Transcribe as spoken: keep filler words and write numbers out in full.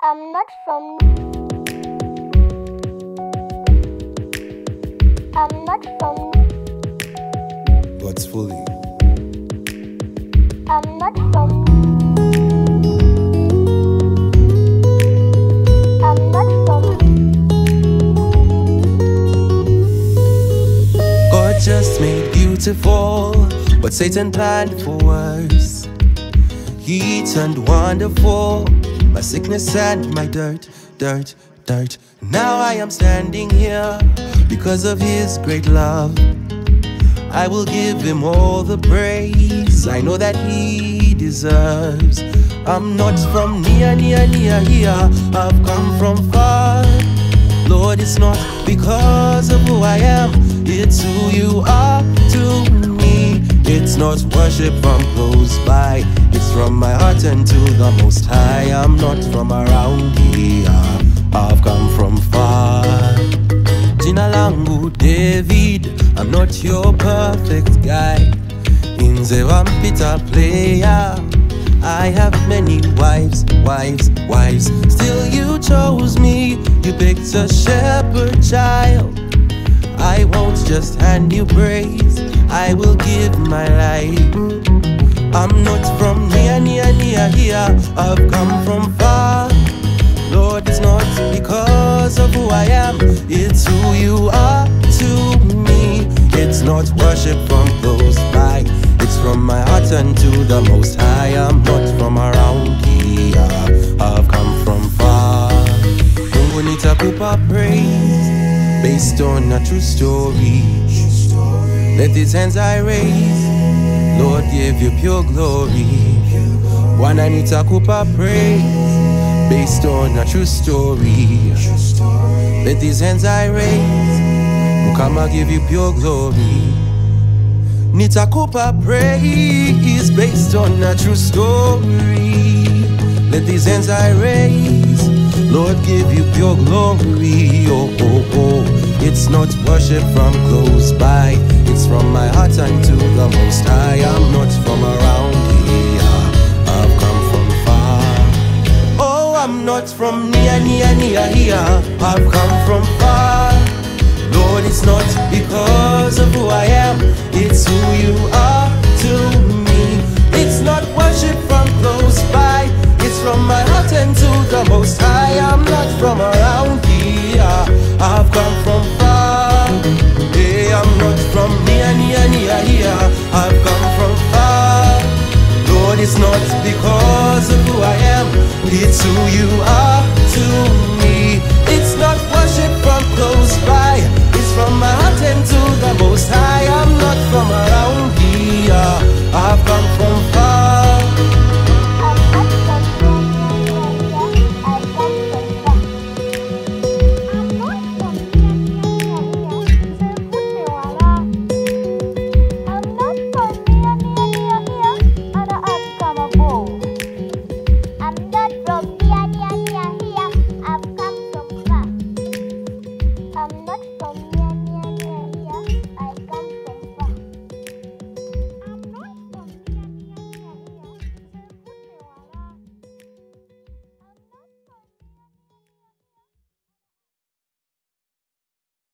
I'm not from I'm not from God's fully. I'm not from I'm not from God just made beautiful what Satan planned for worse. He turned wonderful my sickness and my dirt, dirt, dirt. Now I am standing here because of his great love. I will give him all the praise I know that he deserves. I'm not from near, near, near here. I've come from far. Lord, it's not because of who I am, it's who you are to me. It's not worship from close by, it's from my heart and to the Most High. I'm not from around here, I've come from far. Jina langu David, I'm not your perfect guy. Inze wampita player, I have many wives, wives, wives. Still you chose me, you picked a shepherd child. I won't just hand you praise, I will give my life. I'm not from near, near, near here, I've come from far. Lord, it's not because of who I am, it's who you are to me. It's not worship from close by, it's from my heart and to the Most High. I'm not from around here, I've come from far. Mungu nitakupa praise based on a true story. Let these hands I raise, Lord, give you pure glory. Bwana nitakupa praise based on a true story. Let these hands I raise, Mukama give you pure glory. Nitakupa praise based on a true story. Let these hands I raise, Lord give you pure glory. Oh, oh, oh. It's not worship from close by, it's from my heart and to the Most High. I'm not from around here, I've come from far. Oh, I'm not from near, near, near here, I've come from far. Lord, it's not because of who I am, it's who you are to me. It's not worship from close by, it's from my heart and to the Most High. I'm not from around here, I've come from far. Hey, I'm not from near, near, near here, I've come from far. Lord, it's not because of who I am, it's who you are to me. It's not worship from close by,